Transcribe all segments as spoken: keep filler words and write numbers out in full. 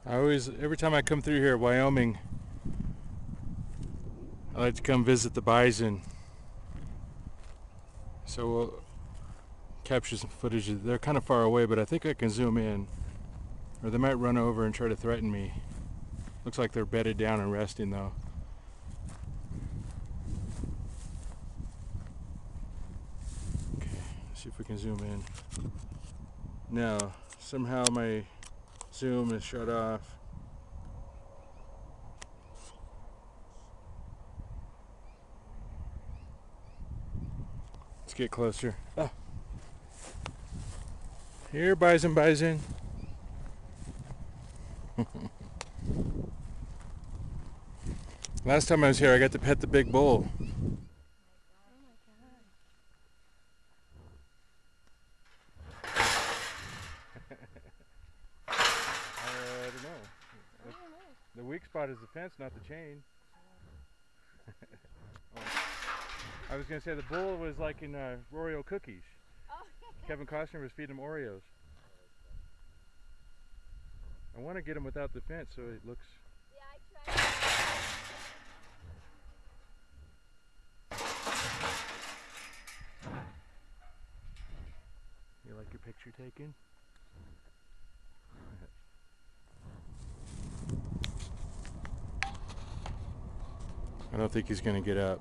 I always, every time I come through here, Wyoming, I like to come visit the bison. So we'll capture some footage. They're kind of far away, but I think I can zoom in. Or they might run over and try to threaten me. Looks like they're bedded down and resting though. Okay, let's see if we can zoom in. Now, somehow my zoom is shut off. Let's get closer. Oh. Here, bison, bison. Last time I was here, I got to pet the big bull. Oh my god. uh, I don't know. I don't know. The weak spot is the fence, not the chain. Oh. I was going to say the bull was like in uh, Oreo cookies. Oh. Kevin Costner was feeding him Oreos. I want to get him without the fence so it looks... Yeah, I tried. You like your picture taken? I don't think he's going to get up.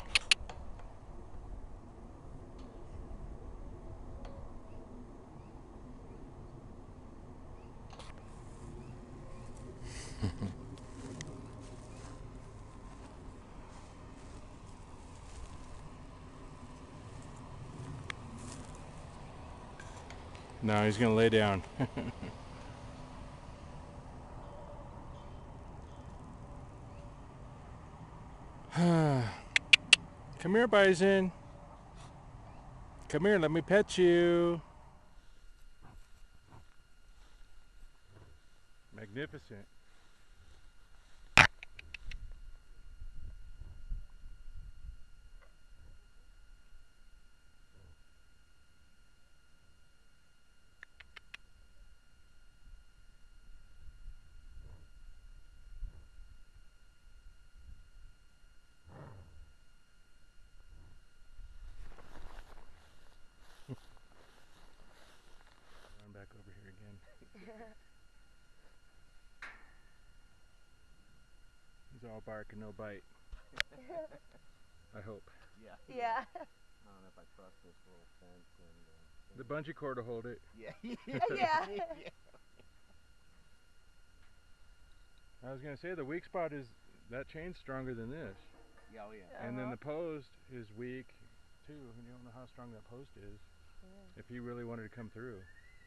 No, he's going to lay down. Come here, Bison. Come here, let me pet you. Magnificent. Run back over here again. He's all bark and no bite. I hope. Yeah. Yeah. I don't know if I trust this little fence and. Uh, The bungee cord will hold it. Yeah. Yeah. Yeah. I was gonna say the weak spot is that chain's stronger than this, Yeah, oh yeah. Uh-huh. and then the post is weak too. And you don't know how strong that post is. Yeah. If he really wanted to come through,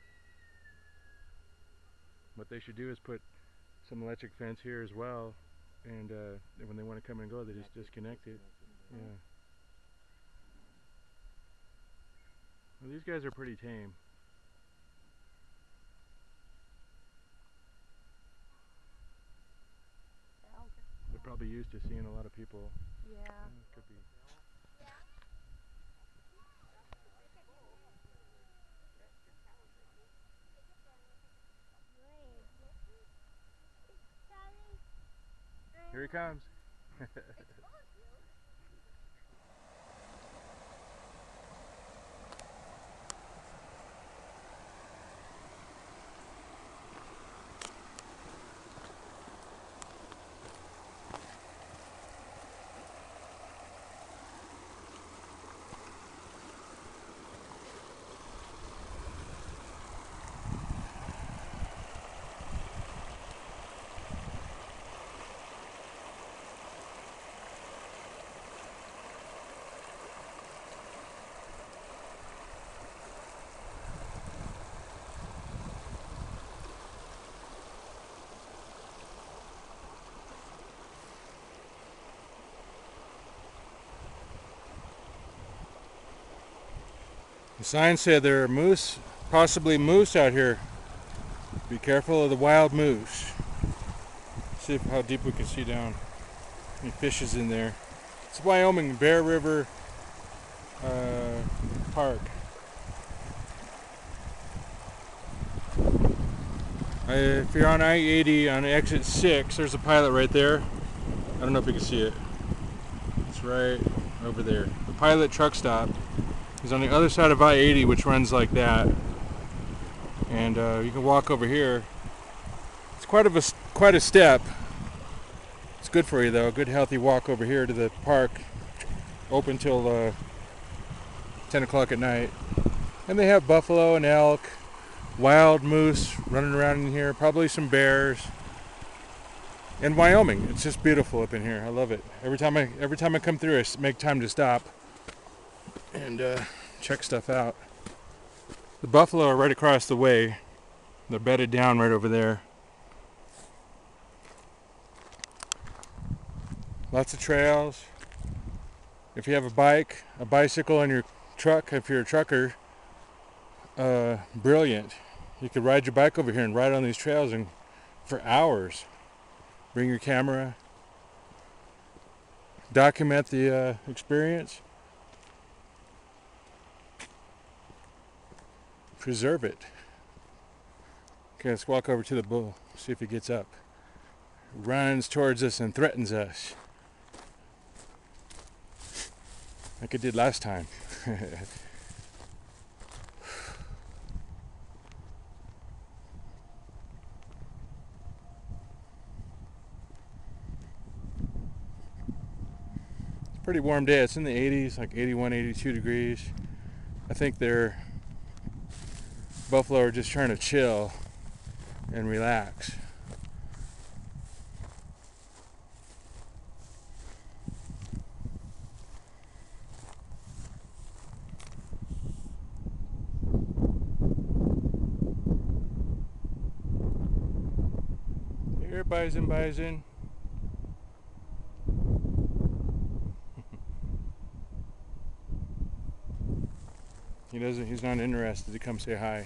what they should do is put some electric fence here as well, and uh, when they want to come and go, they just disconnect it. Yeah. Well, these guys are pretty tame. They're probably used to seeing a lot of people. Yeah. Yeah, could be. Here he comes. The sign said there are moose, possibly moose out here. Be careful of the wild moose. See if, how deep we can see down. Any fishes in there. It's Wyoming Bear River uh, Park. I, if you're on I eighty on exit six, there's a pilot right there. I don't know if you can see it. It's right over there. The pilot truck stop is on the other side of I eighty, which runs like that. And uh, you can walk over here. It's quite of a quite a step. It's good for you though. A good healthy walk over here to the park. Open till uh, ten o'clock at night. And they have buffalo and elk, wild moose running around in here. Probably some bears. In Wyoming, it's just beautiful up in here. I love it. Every time I every time I come through, I make time to stop and uh, check stuff out. The buffalo are right across the way. They're bedded down right over there. Lots of trails. If you have a bike, a bicycle, and your truck, if you're a trucker, uh, brilliant. You could ride your bike over here and ride on these trails and for hours. Bring your camera. Document the uh, experience. Preserve it. Okay, let's walk over to the bull. See if he gets up. Runs towards us and threatens us. Like it did last time. Pretty warm day. It's in the eighties, like eighty-one, eighty-two degrees. I think they're buffalo are just trying to chill and relax. Here, bison, bison. He doesn't, he's not interested to come say hi.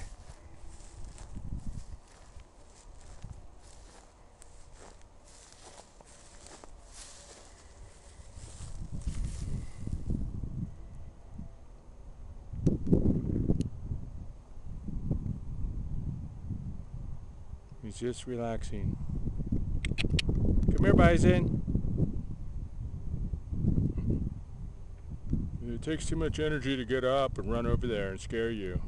He's just relaxing. Come here, bison. It takes too much energy to get up and run over there and scare you.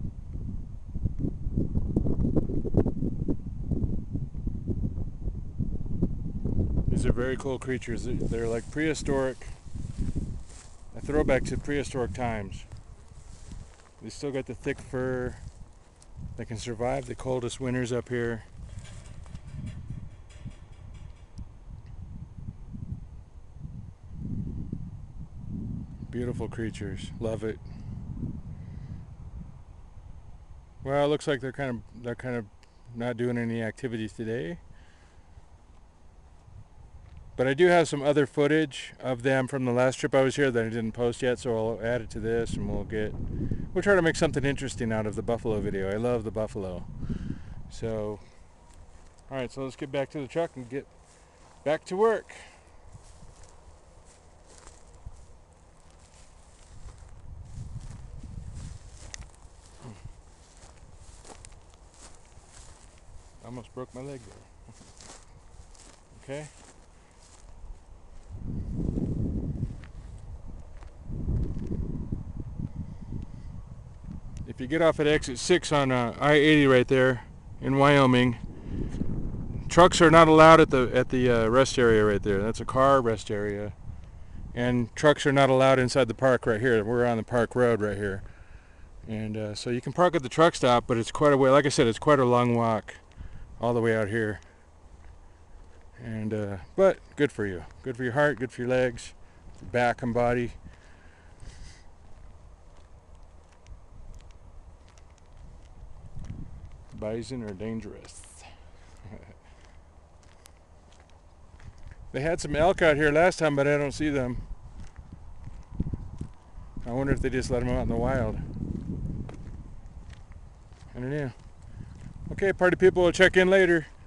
These are very cool creatures. They're like prehistoric, a throwback to prehistoric times. They still got the thick fur. They can survive the coldest winters up here. Beautiful creatures. Love it. Well, it looks like they're kind of they're kind of not doing any activities today. But I do have some other footage of them from the last trip I was here that I didn't post yet, so I'll add it to this and we'll get we'll try to make something interesting out of the buffalo video. I love the buffalo. So alright, so let's get back to the truck and get back to work. Almost broke my leg there. Okay. If you get off at exit six on uh, I eighty right there in Wyoming, trucks are not allowed at the at the uh, rest area right there. That's a car rest area, and trucks are not allowed inside the park right here. We're on the park road right here, and uh, so you can park at the truck stop, but it's quite a way. Like I said, it's quite a long walk all the way out here, and uh, but good for you. Good for your heart. Good for your legs, your back and body. Bison are dangerous. They had some elk out here last time, but I don't see them. I wonder if they just let them out in the wild. I don't know. Okay, party people, will check in later.